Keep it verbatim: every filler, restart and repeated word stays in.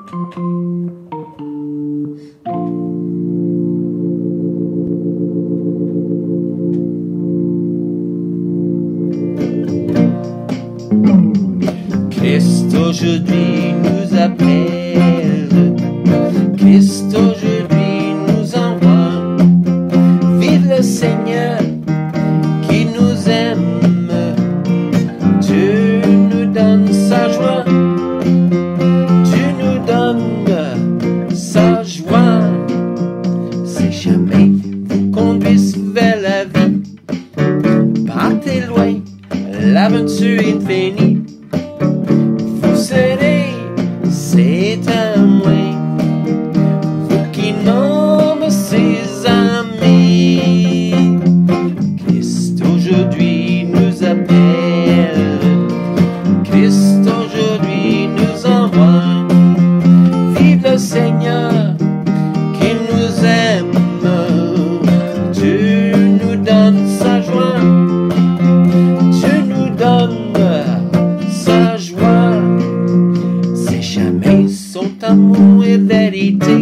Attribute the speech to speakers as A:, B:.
A: Christ aujourd'hui nous appelle, Christ aujourd'hui nous envoie. Vive le Seigneur qui nous aime, Dieu nous donne sa joie, Dieu nous donne sa joie. Si jamais vous conduisez vers la vie, partez loin, l'aventure est finie. Vous serez, c'est un moi, vous qui nomme ses amis. Christ aujourd'hui nous appelle, Christ aujourd'hui nous envoie. Vive le Seigneur qui nous aime, Dieu nous donne sa joie, Dieu nous donne sa joie. Ses chemins sont amour et vérité,